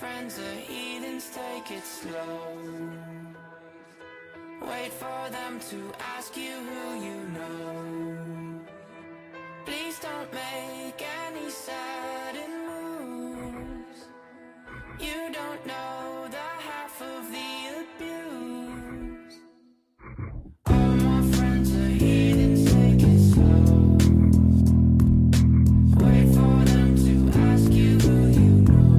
friends are heathens, take it slow. Wait for them to ask you who you know. Please don't make any sudden moves. You don't know the half of the abuse. All my friends are heathens, take it slow. Wait for them to ask you who you know.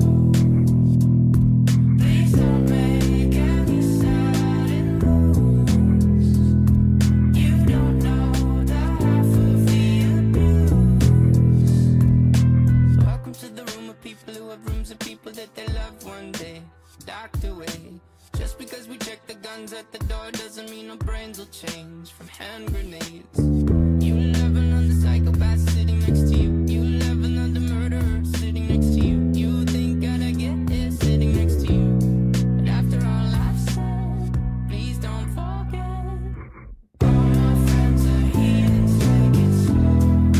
Please don't make any sudden moves. You don't know the half of the abuse. Welcome to the room of people who have rooms of people that they love one day docked away. Just because we check the guns at the door doesn't mean our brains will change from hand grenades. You love another psychopath sitting next to you. You love another murderer sitting next to you. You think I'd get here sitting next to you. But after all I've said, please don't forget. All my friends are heathens, take it slow.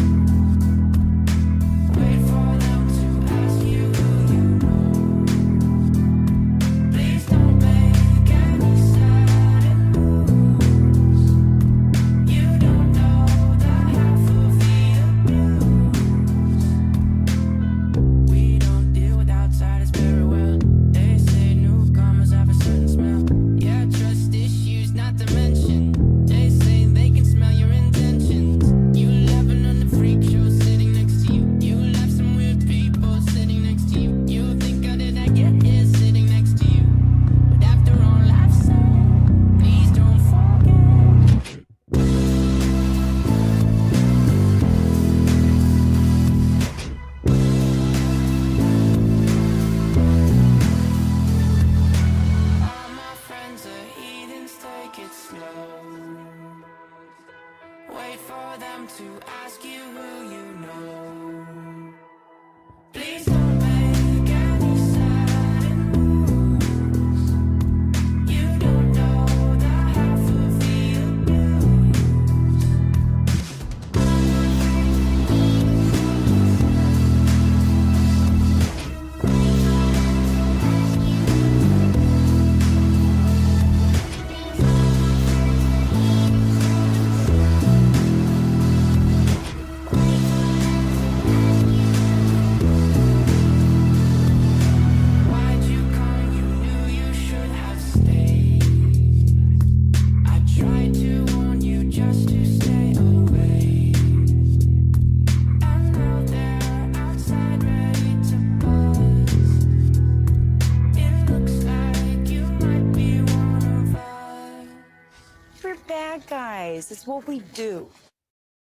Wait for them to ask you who you know. Please don't make any sudden moves. You don't know the half of the abuse. We don't deal with outsiders very well. They say newcomers have a certain smell. Yeah, trust issues not to mention. They say they can smell your intentions. You laughing on the freak show sitting next to you. You laugh some weird people sitting next to you. You think how did I get here sitting next to you. But after all I've said, please don't forget. All my friends are heathens, take it slow. Wait for them to ask you who you know. Please don't make any sudden moves. You don't know the half of the abuse. Why'd you come? You knew you should have stayed. I tried to warn you just to stay away. And now they're outside ready to buzz. It looks like you might be one of us. We're bad guys. It's what we do.